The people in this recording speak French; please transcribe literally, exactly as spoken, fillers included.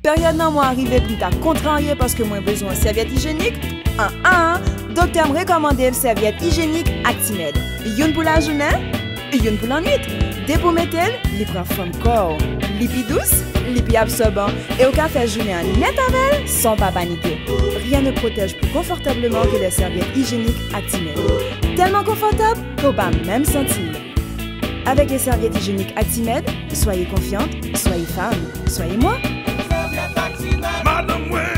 Période nan moi arrivé plus tard contrarié parce que moi besoin de serviette hygiénique. Un un, docteur me recommande le serviette hygiénique Actimel. Une pour la journée, une pour la nuit. Dès pour mettre, il prend forme corps. Lipi douce, lipi absorbant et au café journée en net avec sans pas paniquer. Rien ne protège plus confortablement que les serviettes hygiéniques Actimel. Tellement confortable qu'on va même sentir. Avec les serviettes hygiéniques Actimel, soyez confiante, soyez femme, soyez moi. Madame, ouais.